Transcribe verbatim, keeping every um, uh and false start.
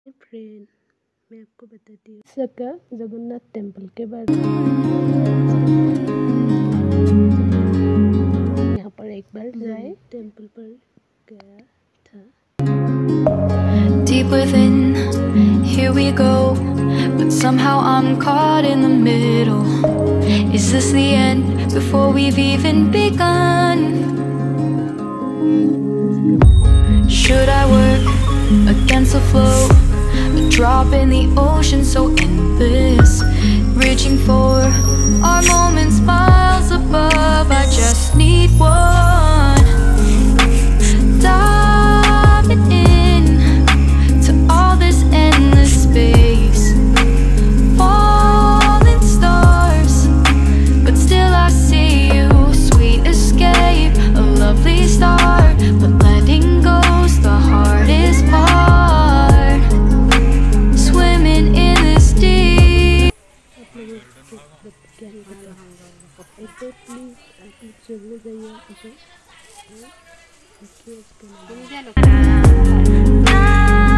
Friend, मैं आपको बताती हूँ उड़ीसा जगन्नाथ टेम्पल के बारे में। यहाँ पर एक बार जाए टेम्पल पर गया था। Deep within, here we go, but somehow I'm caught in the middle. Is this the end before we've even begun? Should I work against the flow? A drop in the ocean so endless, reaching for our moments miles above. I just need one. Diving in to all this endless space, falling stars, but still I see you. Sweet escape, a lovely start, but letting go's the hardest part. Swimming in this deep. ऐसे please आप लोग चले जाइए ऐसे।